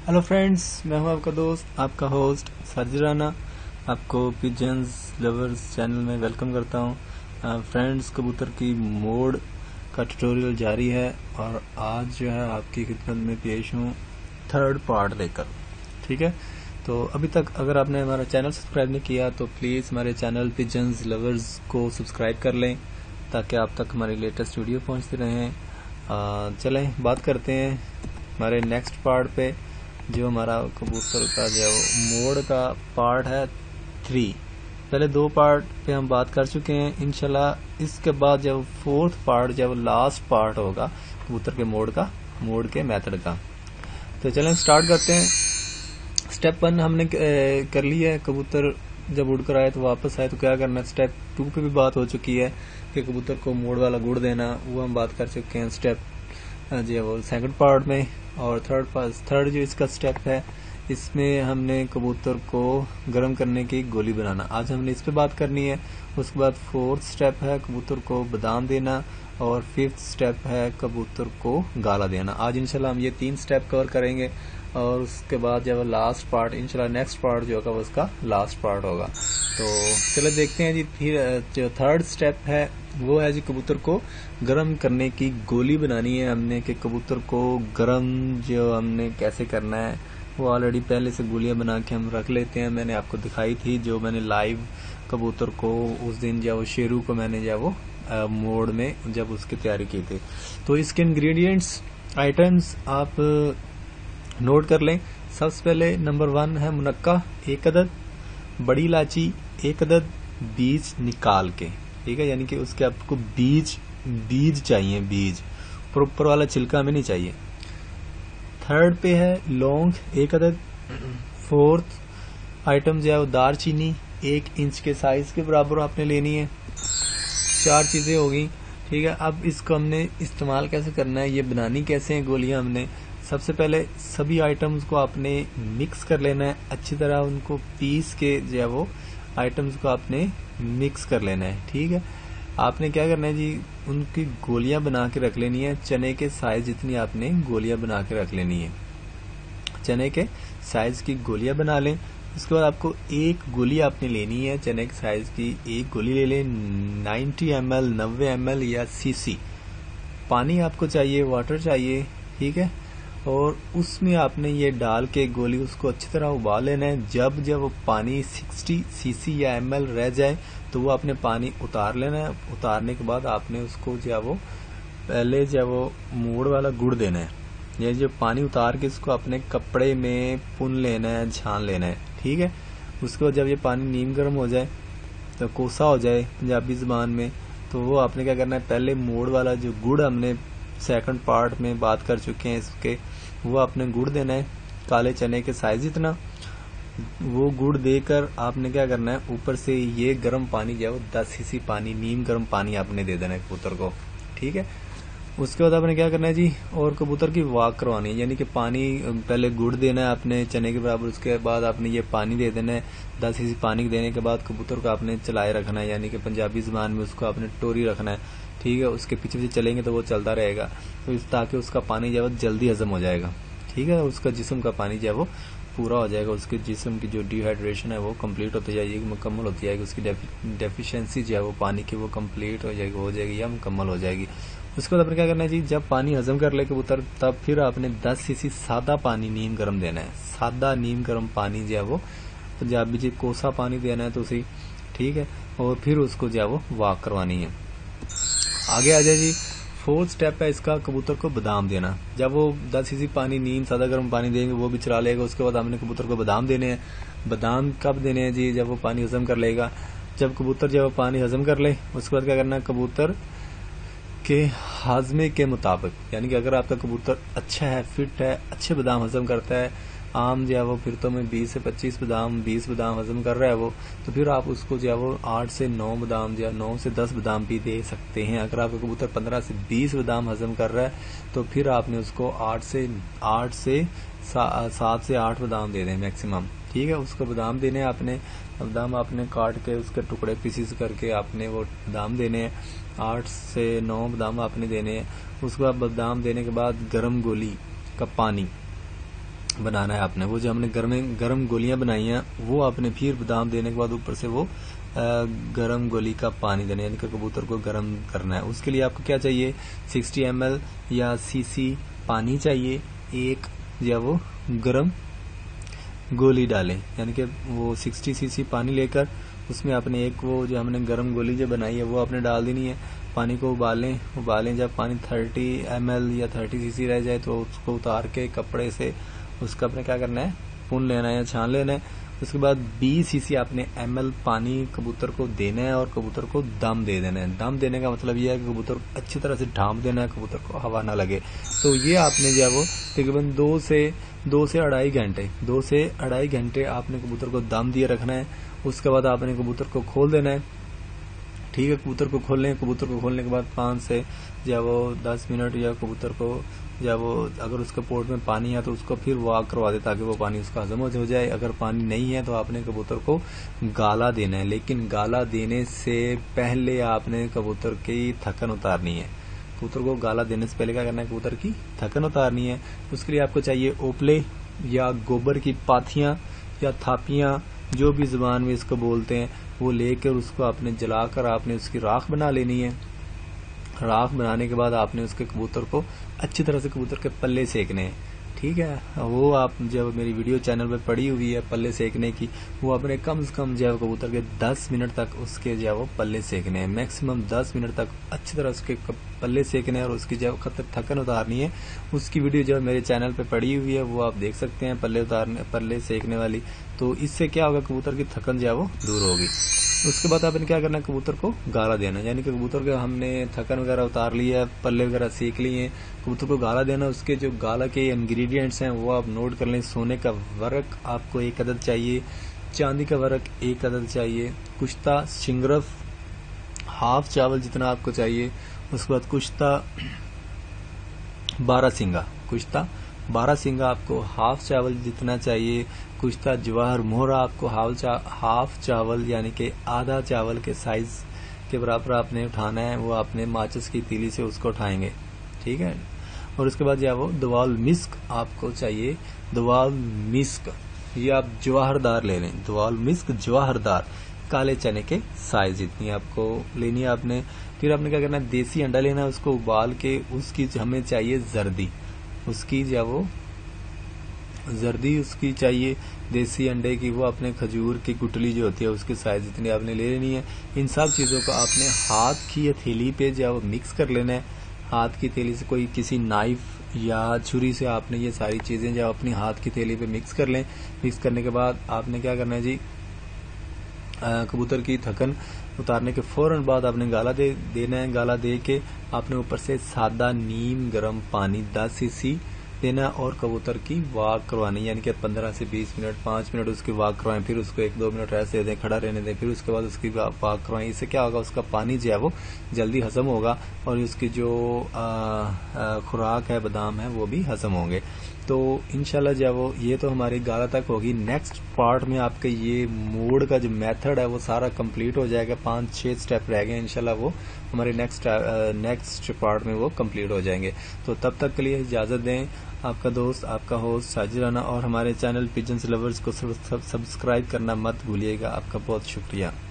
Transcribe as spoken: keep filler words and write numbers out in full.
Hello friends, मैं हूं आपका दोस्त, आपका होस्ट साजिद राना। आपको पिजन्स लवर्स चैनल में वेलकम करता हूं। फ्रेंड्स, कबूतर की मोड का ट्यूटोरियल जारी है और आज जो है आपकी खिदमत में पेश हूं थर्ड पार्ट लेकर। ठीक है, तो अभी तक अगर आपने हमारा चैनल सब्सक्राइब नहीं किया तो प्लीज़ हमारे चैनल पिजन्स लवर्स को सब्सक्राइब कर लें ताकि आप तक हमारी लेटेस्ट वीडियो पहुंचती रहें। चलें बात करते हैं हमारे नेक्स्ट पार्ट पे, जो हमारा कबूतर का जो मोड का पार्ट है थ्री। पहले दो पार्ट पे हम बात कर चुके हैं। इंशाल्लाह इसके बाद जब फोर्थ पार्ट जब लास्ट पार्ट होगा कबूतर के मोड का, मोड के मेथड का। तो चलें स्टार्ट करते हैं। स्टेप वन हमने कर लिया है। कबूतर जब उड़कर आए तो वापस आए तो क्या करना है। स्टेप टू पे भी बात हो चुकी है कि कबूतर को मोड वाला गुड़ देना, वो हम बात कर चुके हैं स्टेप जो वो सेकंड पार्ट में। और थर्ड पार्ट थर्ड जो इसका स्टेप है, इसमें हमने कबूतर को गर्म करने की गोली बनाना, आज हमने इस पे बात करनी है। उसके बाद फोर्थ स्टेप है कबूतर को बादाम देना और फिफ्थ स्टेप है कबूतर को गाला देना। आज इंशाल्लाह हम ये तीन स्टेप कवर करेंगे और उसके बाद जब लास्ट पार्ट इंशाल्लाह नेक्स्ट पार्ट जो होगा उसका लास्ट पार्ट होगा। तो चलो देखते हैं जी। फिर जो थर्ड स्टेप है वो है जी कबूतर को गर्म करने की गोली बनानी है हमने। कि कबूतर को गर्म जो हमने कैसे करना है वो ऑलरेडी पहले से गोलियां बना के हम रख लेते हैं। मैंने आपको दिखाई थी जो मैंने लाइव कबूतर को उस दिन जब शेरू को मैंने जब वो मोड में जब उसकी तैयारी की थी। तो इसके इंग्रेडिएंट्स आइटम्स आप नोट कर लें। सबसे पहले नंबर वन है मुनक्का एक अदद, बड़ी इलायची एक अदद, बीज निकाल के, ठीक है, यानी कि उसके आपको बीज बीज चाहिए, बीज ऊपर वाला छिलका हमें नहीं चाहिए। थर्ड पे है लौंग एक अदद। फोर्थ आइटम जो है वो दार चीनी एक इंच के साइज के बराबर आपने लेनी है। चार चीजें होगी, ठीक है। अब इसको हमने इस्तेमाल कैसे करना है, ये बनानी कैसे है गोलियां हमने। सबसे पहले सभी आइटम्स को आपने मिक्स कर लेना है अच्छी तरह, उनको पीस के जो है वो आइटम्स को आपने मिक्स कर लेना है, ठीक है। आपने क्या करना है जी, उनकी गोलियां बना के रख लेनी है। चने के साइज जितनी आपने गोलियां बना के रख लेनी है, चने के साइज की गोलियां बना लें। उसके बाद आपको एक गोली आपने लेनी है चने के साइज की, एक गोली ले लें। नब्बे एम एल नब्बे एम एल या सीसी पानी आपको चाहिए, वाटर चाहिए, ठीक है। और उसमें आपने ये डाल के गोली उसको अच्छी तरह उबाल लेना है। जब जब वो पानी साठ सीसी या एमएल रह जाए तो वो आपने पानी उतार लेना है। उतारने के बाद आपने उसको जो है वो पहले जो है वो मोड़ वाला गुड़ देना है। ये जो पानी उतार के इसको अपने कपड़े में पुन लेना है, छान लेना है, ठीक है। उसके बाद जब ये पानी नीम गर्म हो जाए तो कोसा हो जाए पंजाबी जुबान में, तो वो आपने क्या करना है, पहले मोड़ वाला जो गुड़ हमने सेकंड पार्ट में बात कर चुके हैं इसके, वो आपने गुड़ देना है काले चने के साइज इतना। वो गुड़ देकर आपने क्या करना है, ऊपर से ये गर्म पानी जो है वो दस सीसी पानी, नीम गर्म पानी आपने दे देना है कबूतर को, ठीक है। उसके बाद आपने क्या करना है जी, और कबूतर की वाक करवानी है, यानी कि पानी पहले गुड़ देना है आपने चने के बराबर। उसके बाद आपने ये पानी दे देना है दस सीसी पानी देने के बाद कबूतर को आपने चलाए रखना है, यानी कि पंजाबी जुबान में उसको आपने टोरी रखना है, ठीक है। उसके पीछे पीछे चलेंगे तो वो चलता रहेगा, तो इस ताकि उसका पानी जो है जल्दी हजम हो जाएगा, ठीक है। उसका जिस्म का पानी जो है वो पूरा हो जाएगा, उसके जिस्म की जो डिहाइड्रेशन है वो कंप्लीट होती जाएगी, मुकम्मल होती जाएगी। उसकी डेफिशिएंसी जो है वो पानी की वो कंप्लीट हो जाएगी हो जाएगी या मुकम्मल हो जाएगी। उसके बाद आपने क्या करना है जी, जब पानी हजम कर ले कबूतर तब फिर आपने दस सीसी सादा पानी नीम गर्म देना है। सादा नीम गर्म पानी जो है वो पंजाबी जी कोसा पानी देना है तो उसी, ठीक है। और फिर उसको जो है वो वाक करवानी है। आगे आ जाए जी, फोर्थ स्टेप है इसका कबूतर को बादाम देना। जब वो दस सीसी पानी नीम सादा गर्म पानी देंगे वो भी चला लेगा। उसके बाद हमने कबूतर को बादाम देने हैं। बादाम कब देने हैं जी, जब वो पानी हजम कर लेगा। जब कबूतर जब वो पानी हजम कर ले उसके बाद क्या करना है, कबूतर के हाजमे के मुताबिक, यानी कि अगर आपका कबूतर अच्छा है, फिट है, अच्छे बादाम हजम करता है, आम जो है वो फिर तो मैं बीस से पच्चीस बादाम बीस बादाम हजम कर रहा है वो, तो फिर आप उसको जो है वो आठ से नौ बादाम या नौ से दस बादाम भी दे सकते हैं। अगर आपका कबूतर पंद्रह से बीस बादाम हजम कर रहा है तो फिर आपने उसको आठ से आठ से सात से आठ बादाम दे दें मैक्सिमम, ठीक है। उसको बादाम देने आपने, बादाम आपने काट के उसके टुकड़े पीसीस करके आपने वो बादाम देने हैं। आठ से नौ बादाम आपने देने हैं। उसके बाद बादाम देने के बाद गर्म गोली का पानी बनाना है आपने। वो जो हमने गर्म गर्म गोलियां बनाई हैं वो आपने फिर बादाम देने के बाद ऊपर से वो गर्म गोली का पानी देना, यानी कि कबूतर को गर्म करना है। उसके लिए आपको क्या चाहिए, साठ एम एल या सीसी पानी चाहिए, एक या वो गर्म गोली डालें, यानी कि वो साठ सीसी पानी लेकर उसमें आपने एक वो जो हमने गर्म गोली जो बनाई है वो आपने डाल देनी है। पानी को उबालें उबालें जब पानी तीस एम एल या तीस सीसी रह जाए तो उसको उतार के कपड़े से उसका आपने क्या करना है, पुन लेना है या छान लेना है। उसके बाद बीस सीसी आपने एम एल पानी कबूतर को देना है और कबूतर को दम दे देना है। दम देने का मतलब यह है कि कबूतर को अच्छी तरह से ढांप देना है, कबूतर को हवा ना लगे। तो ये आपने जो है वो तकरीबन दो से दो से अढ़ाई घंटे दो से अढ़ाई घंटे आपने कबूतर को दम दिए रखना है। उसके बाद आपने कबूतर को खोल देना है। ठीक है, कबूतर को खोल लें। कबूतर को खोलने के बाद पाँच से या वो दस मिनट या कबूतर को या वो अगर उसके पोर्ट में पानी है तो उसको फिर वॉक करवा दे ताकि वो पानी उसका हजम हो जाए। अगर पानी नहीं है तो आपने कबूतर को गाला देना है, लेकिन गाला देने से पहले आपने कबूतर की थकन उतारनी है। कबूतर को गाला देने से पहले क्या करना है, कबूतर की थकन उतारनी है। उसके लिए आपको चाहिए ओपले या गोबर की पाथियां या थापियां, जो भी जुबान में इसको बोलते हैं, वो लेकर उसको आपने जलाकर आपने उसकी राख बना लेनी है। राख बनाने के बाद आपने उसके कबूतर को अच्छी तरह से कबूतर के पल्ले सेकने हैं। ठीक है, वो आप जब मेरी वीडियो चैनल पे पड़ी हुई है पल्ले सेकने की, वो अपने कम से कम जो है कबूतर के दस मिनट तक उसके जो है वो पल्ले सेकने हैं। मैक्सिमम दस मिनट तक अच्छी तरह उसके पल्ले सेकने हैं और उसकी जो है थकन उतारनी है। उसकी वीडियो जो मेरे चैनल पे पड़ी हुई है वो आप देख सकते हैं, पल्ले उतारने पल्ले सेकने वाली। तो इससे क्या होगा, कबूतर की थकन जो है वो दूर होगी। उसके बाद आपने क्या करना है, कबूतर को गाला देना, यानी कि कबूतर के हमने थकन वगैरह उतार ली है, पल्ले वगैरह सेक लिए हैं, कबूतर को गाला देना। उसके जो गाला के इंग्रेडिएंट्स हैं वो आप नोट कर लें। सोने का वर्क आपको एक अदद चाहिए, चांदी का वर्क एक अदद चाहिए, कुश्ता शिंगरफ हाफ चावल जितना आपको चाहिए। उसके बाद कुश्ता बारह सिंगा कुश्ता बारह सिंगा आपको हाफ चावल जितना चाहिए। कुश्ता जवाहर मोहरा आपको हाफ चा, हाफ चावल यानी कि आधा चावल के साइज के बराबर आपने उठाना है। वो आपने माचिस की तीली से उसको उठाएंगे। ठीक है, और उसके बाद जो वो दवाल मिस्क आपको चाहिए। दवाल मिस्क ये आप जवाहरदार ले लें, दवाल मिस्क जवाहरदार काले चने के साइज जितनी आपको लेनी है आपने। फिर आपने क्या करना है, देसी अंडा लेना है, उसको उबाल के उसकी हमें चाहिए जर्दी, उसकी जो वो जर्दी उसकी चाहिए देसी अंडे की। वो अपने खजूर की गुटली जो होती है उसके साइज जितनी आपने ले लेनी है। इन सब चीजों को आपने हाथ की हथेली पे जो वो मिक्स कर लेना है। हाथ की हथेली से कोई किसी नाइफ या छुरी से आपने ये सारी चीजें जो अपनी हाथ की हथेली पे मिक्स कर लें। मिक्स करने के बाद आपने क्या करना है जी, कबूतर की थकन उतारने के फौरन बाद आपने गाला दे देना है। गाला दे के आपने ऊपर से सादा नीम गर्म पानी दस सीसी देना और कबूतर की वॉक करवानी, यानी कि पंद्रह से बीस मिनट पाँच मिनट उसकी वॉक करवाएं। फिर उसको एक दो मिनट रेस्ट दे दें, खड़ा रहने दें, फिर उसके बाद उसकी वॉक करवाएं। इससे क्या होगा, उसका पानी जो है वो जल्दी हजम होगा और उसकी जो खुराक है बादाम है वो भी हजम होंगे। तो इंशाल्लाह जो वो ये तो हमारी गाला तक होगी। नेक्स्ट पार्ट में आपके ये मोड का जो मेथड है वो सारा कंप्लीट हो जाएगा। पांच छह स्टेप रह गए, इंशाल्लाह वो हमारे नेक्स्ट नेक्स्ट पार्ट में वो कंप्लीट हो जाएंगे। तो तब तक के लिए इजाजत दें। आपका दोस्त आपका होस्ट साजिद राना, और हमारे चैनल पिजन्स लवर्स को सब्सक्राइब करना मत भूलिएगा। आपका बहुत शुक्रिया।